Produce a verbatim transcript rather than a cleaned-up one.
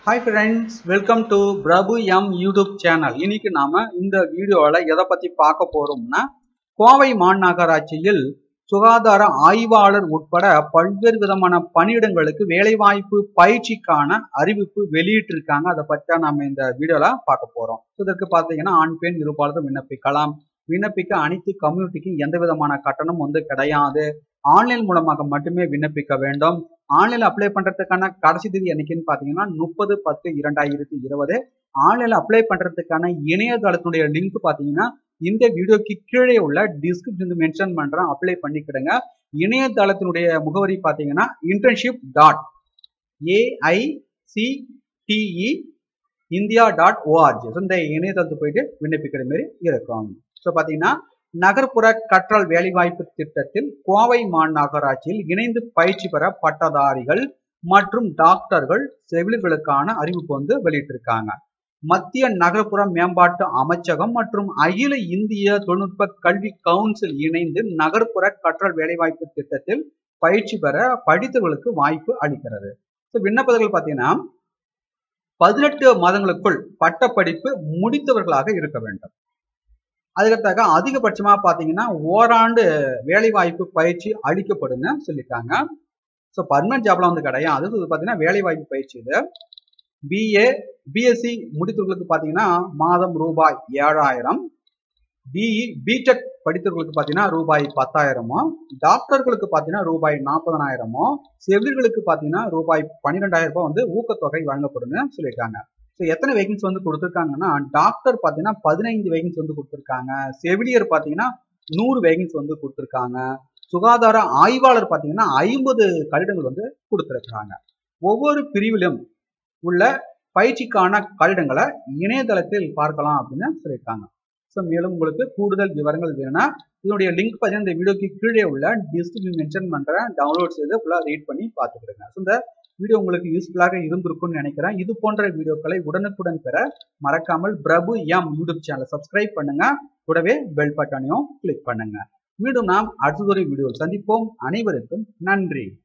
Hi friends, welcome to Prabhu M YouTube channel. இன்னைக்கு நாம இந்த வீடியோல எதை பத்தி பார்க்க போறோம்னா கோவை மாநகராட்சியில் சுகாதார ஆய்வாளர் உட்பட பல்வேறு விதமான பணியிடங்களுக்கு வேலைவாய்ப்பு பயிற்சிக்கான அறிவிப்பு வெளியிட்டு இருக்காங்க. அதை பத்தி நாம இந்த வீடியோல பார்க்க போறோம். இதற்கு பார்த்தீங்கன்னா ஆண் பெண் இருபாலரும் விண்ணப்பிக்கலாம். விண்ணப்பிக்க அனைத்து கம்யூனிட்டிக்கும் எந்த விதமான கட்டணம் வந்து கிடையாது. ஆன்லைன் மூலமாக மட்டுமே விண்ணப்பிக்க வேண்டும். ஆன்லைன்ல அப்ளை பண்றதுக்கான கடைசி தேதி என்னைக்குன்னு பாத்தீங்கன்னா முப்பது பத்து இரண்டாயிரத்தி இருபது. ஆன்லைன்ல அப்ளை பண்றதுக்கான இணையதளத்தினுடைய லிங்க் பாத்தீங்கன்னா இந்த வீடியோக்கு கீழே உள்ள டிஸ்கிரிப்ஷன் மென்ஷன் பண்றேன், அப்ளை பண்ணிக்கிடுங்க. இணையதளத்தினுடைய முகவரி பாத்தீங்கன்னா internship dot AICTE India dot ORG. இந்த இணையதளத்துக்கு போயிட்டு விண்ணப்பிக்கிற மாதிரி இருக்கும். ஸோ பாத்தீங்கன்னா நகர்ப்புற கற்றல் வேலைவாய்ப்பு திட்டத்தில் கோவை மாநகராட்சியில் இணைந்து பயிற்சி பெற பட்டதாரிகள் மற்றும் டாக்டர்கள் செவிலியர்களுக்கான அறிவிப்பு வந்து வெளியிட்டிருக்காங்க. மத்திய நகர்ப்புற மேம்பாட்டு அமைச்சகம் மற்றும் அகில இந்திய தொழில்நுட்ப கல்வி கவுன்சில் இணைந்து நகர்ப்புற கற்றல் வேலைவாய்ப்பு திட்டத்தில் பயிற்சி பெற படித்தவர்களுக்கு வாய்ப்பு அளிக்கிறது. விண்ணப்பங்கள் பார்த்தீங்கன்னா பதினெட்டு மாதங்களுக்குள் பட்டப்படிப்பு முடித்தவர்களாக இருக்க வேண்டும். அதுக்கடுத்தாக அதிகபட்சமா பாத்தீங்கன்னா ஓராண்டு வேலை வாய்ப்பு பயிற்சி அளிக்கப்படும்னு சொல்லிட்டாங்க. ஸோ பர்மனன்ட் ஜாப்லாம் வந்து கிடையாது. இது பாத்தீங்கன்னா வேலை வாய்ப்பு பயிற்சி. இது பிஏ பிஎஸ்சி முடித்தவர்களுக்கு பாத்தீங்கன்னா மாதம் ரூபாய் ஏழாயிரம், பிஇ பிடெக் படித்தவர்களுக்கு பாத்தீங்கன்னா ரூபாய் பத்தாயிரமோ, டாக்டர்களுக்கு பாத்தீங்கன்னா ரூபாய் நாற்பதனாயிரமோ, செவிலியர்களுக்கு பாத்தீங்கன்னா ரூபாய் பன்னிரெண்டாயிரம் ரூபாய் வந்து ஊக்கத்தொகை வழங்கப்படும்னு சொல்லியிருக்காங்க. ஸோ எத்தனை வேகன்சி வந்து கொடுத்துருக்காங்கன்னா டாக்டர் பார்த்தீங்கன்னா பதினைந்து வேகன்சி வந்து கொடுத்துருக்காங்க. செவிலியர் பார்த்தீங்கன்னா நூறு வேகன்சி வந்து கொடுத்துருக்காங்க. சுகாதார ஆய்வாளர் பார்த்தீங்கன்னா ஐம்பது கட்டிடங்கள் வந்து கொடுத்துருக்காங்க. ஒவ்வொரு பிரிவிலும் உள்ள பயிற்சிக்கான கட்டிடங்களை இணையதளத்தில் பார்க்கலாம் அப்படின்னு சொல்லியிருக்காங்க. ஸோ மேலும் உங்களுக்கு கூடுதல் விவரங்கள் வேணும்னா இதனுடைய லிங்க் பார்த்தீங்கன்னா இந்த வீடியோக்கு கீழே உள்ள டிஸ்கிரிப்ஷன் மென்ஷன் பண்ணுறேன், டவுன்லோட் செய்து ஃபுல்லாக ரீட் பண்ணி பார்த்துக்கிடுங்க. ஸோ இந்த வீடியோ உங்களுக்கு யூஸ்ஃபுல்லாக இருந்திருக்கும்னு நினைக்கிறேன். இது போன்ற வீடியோக்களை உடனுக்குடன் பெற மறக்காமல் பிரபு எம் யூடியூப் சேனலை சப்ஸ்கிரைப் பண்ணுங்க. கூடவே பெல் பட்டனையும் கிளிக் பண்ணுங்க. மீண்டும் நாம் அடுத்ததொரு வீடியோவில் சந்திப்போம். அனைவருக்கும் நன்றி.